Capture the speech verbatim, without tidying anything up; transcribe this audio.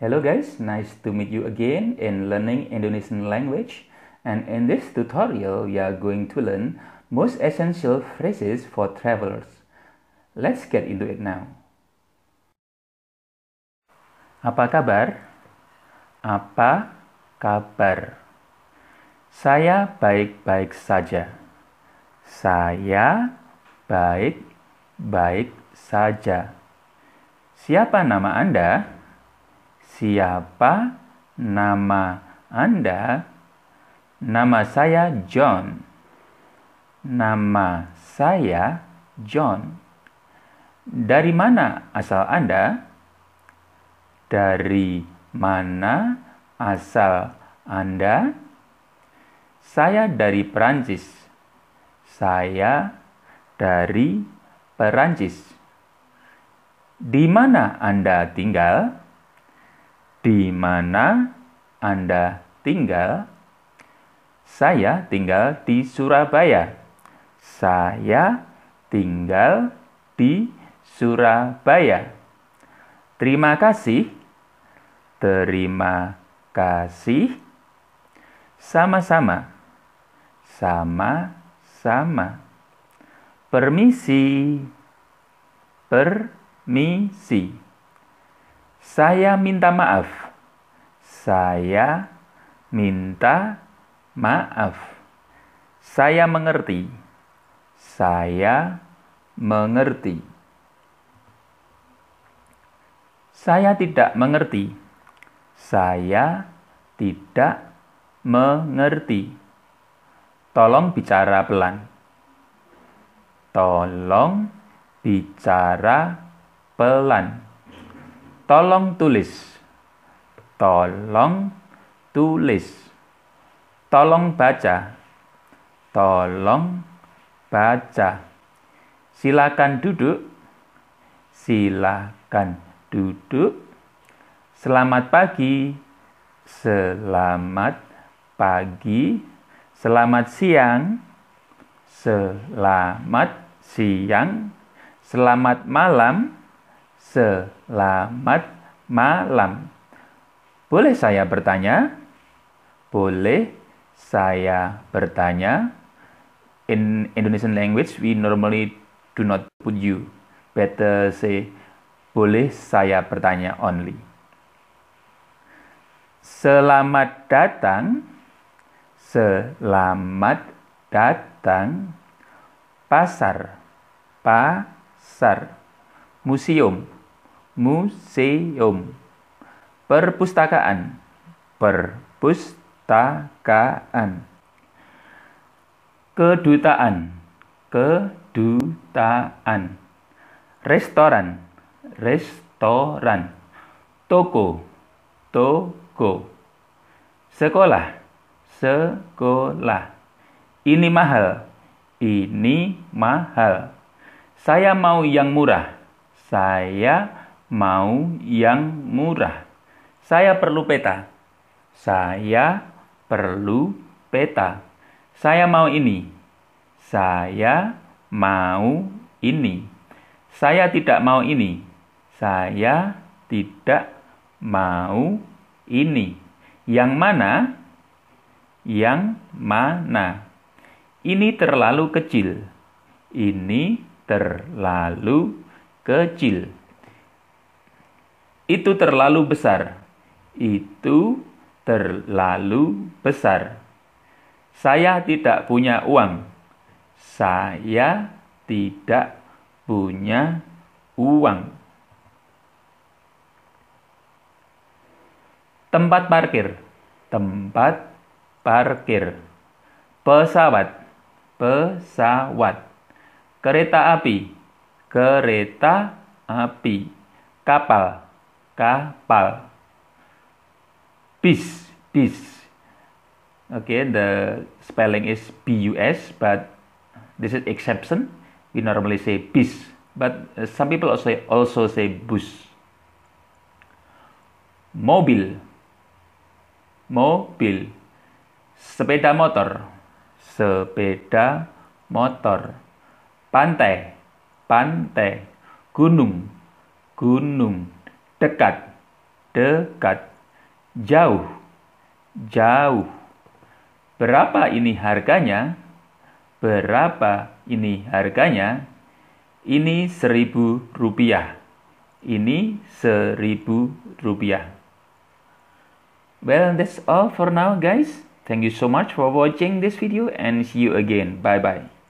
Hello guys, nice to meet you again in learning Indonesian language. And in this tutorial, we are going to learn most essential phrases for travelers. Let's get into it now. Apa kabar? Apa kabar? Saya baik-baik saja. Saya baik-baik saja. Siapa nama Anda? Siapa nama Anda? Nama saya John. Nama saya John. Dari mana asal Anda? Dari mana asal Anda? Saya dari Perancis. Saya dari Perancis. Di mana Anda tinggal? Di mana Anda tinggal? Saya tinggal di Surabaya. Saya tinggal di Surabaya. Terima kasih. Terima kasih. Sama-sama. Sama-sama. Permisi. Permisi. Saya minta maaf. Saya minta maaf. Saya mengerti. Saya mengerti. Saya tidak mengerti. Saya tidak mengerti. Tolong bicara pelan. Tolong bicara pelan. Tolong tulis. Tolong tulis. Tolong baca. Tolong baca. Silakan duduk. Silakan duduk. Selamat pagi. Selamat pagi. Selamat siang. Selamat siang. Selamat malam. Selamat malam. Boleh saya bertanya? Boleh saya bertanya? In Indonesian language, we normally do not put you. Better say, boleh saya bertanya only. Selamat datang. Selamat datang. Pasar. Pasar. Museum. Museum. Perpustakaan. Perpustakaan. Kedutaan. Kedutaan. Restoran. Restoran. Toko. Toko. Sekolah. Sekolah. Ini mahal. Ini mahal. Saya mau yang murah. Saya mau yang murah. Saya perlu peta. Saya perlu peta. Saya mau ini. Saya mau ini. Saya tidak mau ini. Saya tidak mau ini. Yang mana? Yang mana? Ini terlalu kecil. Ini terlalu kecil. Itu terlalu besar. Itu terlalu besar. Saya tidak punya uang. Saya tidak punya uang. Tempat parkir. Tempat parkir. Pesawat. Pesawat. Kereta api. Kereta api. Kapal. Kapal. Bis. Bis. Okay, the spelling is B U S, but this is exception. We normally say bis, but uh, some people also also say bus. Mobil. Mobil. Sepeda motor. Sepeda motor. Pantai. Pantai. Gunung. Gunung. Dekat. dekat. Jauh, jauh. Berapa ini harganya? Berapa ini harganya? Ini seribu rupiah. Ini seribu rupiah. Well, that's all for now, guys. Thank you so much for watching this video and see you again. Bye-bye.